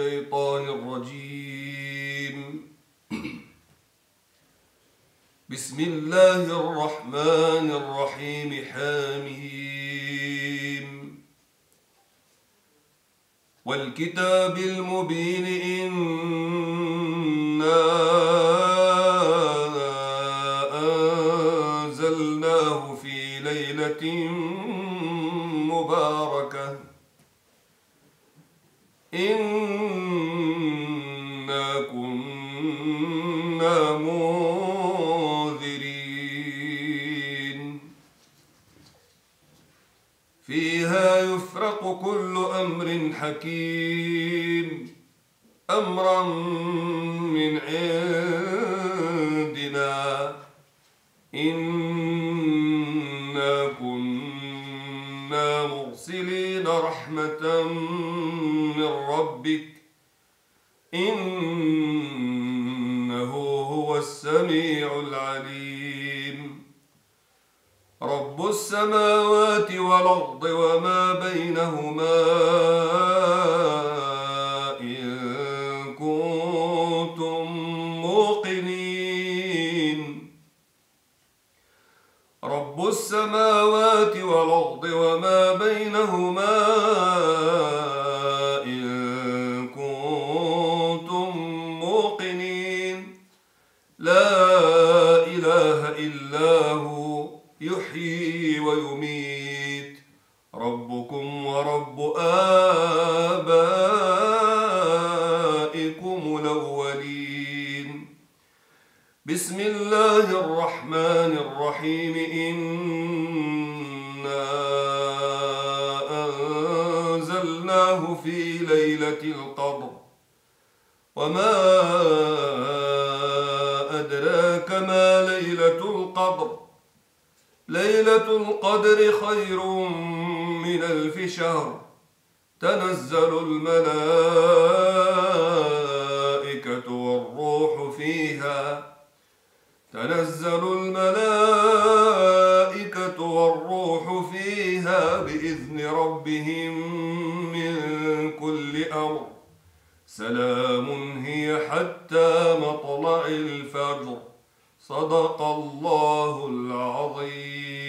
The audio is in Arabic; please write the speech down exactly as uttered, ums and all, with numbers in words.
الشيطان الرجيم. بسم الله الرحمن الرحيم. حميم والكتاب المبين إنا أنزلناه في ليلة مباركة إنا كنا منذرين فيها يفرق كل أمر حكيم أمرا من عندنا إنا كنا مرسلين رحمة من ربك إنه هو السميع العليم. رب السماوات والأرض وما بينهما إن كنتم موقنين. رب السماوات والأرض وما بينهما إن كنتم موقنين. لا إله إلا هو يحيي ويميت. ربكم ورب آبائكم الأولين. بسم الله الرحمن الرحيم. إنا أنزلناه في ليلة القدر وما أدراك ما ليلة القدر. ليلة القدر خير من ألف شهر. تنزل الملائكة والروح فيها تنزل الملائكة والروح فيها بإذن ربهم من كل أمر. سلام هي حتى مطلع الفجر. صدق الله العظيم.